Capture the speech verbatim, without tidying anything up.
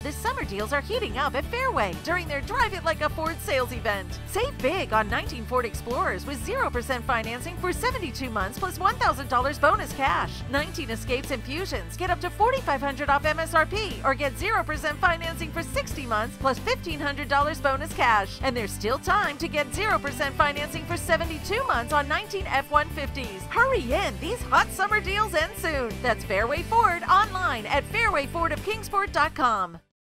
the summer deals are heating up at Fairway during their Drive It Like a Ford sales event. Save big on nineteen Ford Explorers with zero percent financing for seventy-two months plus one thousand dollars bonus cash. nineteen Escapes and Fusions get up to forty-five hundred dollars off M S R P or get zero percent financing for sixty months plus fifteen hundred dollars bonus cash. And there's still time to get zero percent financing for seventy-two months on nineteen F one fifties. Hurry in, these hot summer deals end soon. That's Fairway Ford online at fairway ford of kingsport dot com.